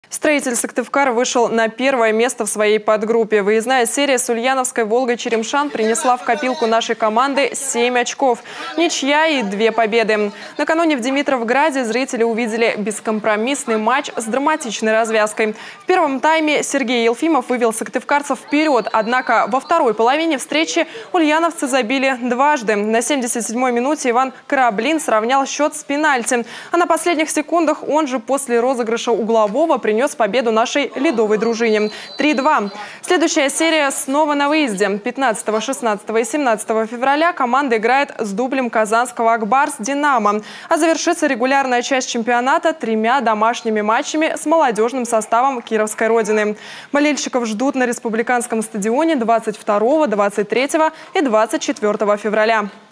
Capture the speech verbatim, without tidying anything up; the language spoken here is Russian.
Строитель Сыктывкар вышел на первое место в своей подгруппе. Выездная серия с ульяновской «Волгой Черемшан» принесла в копилку нашей команды семь очков. Ничья и две победы. Накануне в Димитровграде зрители увидели бескомпромиссный матч с драматичной развязкой. В первом тайме Сергей Елфимов вывел сыктывкарцев вперед. Однако во второй половине встречи ульяновцы забили дважды. На семьдесят седьмой минуте Иван Кораблин сравнял счет с пенальти. А на последних секундах он же после розыгрыша углового принес победу нашей ледовой дружине. три-два. Следующая серия снова на выезде. пятнадцатого, шестнадцатого и семнадцатого февраля команда играет с дублем казанского «Акбарс» «Динамо». А завершится регулярная часть чемпионата тремя домашними матчами с молодежным составом Кировской Родины. Болельщиков ждут на республиканском стадионе двадцать второго, двадцать третьего и двадцать четвёртого февраля.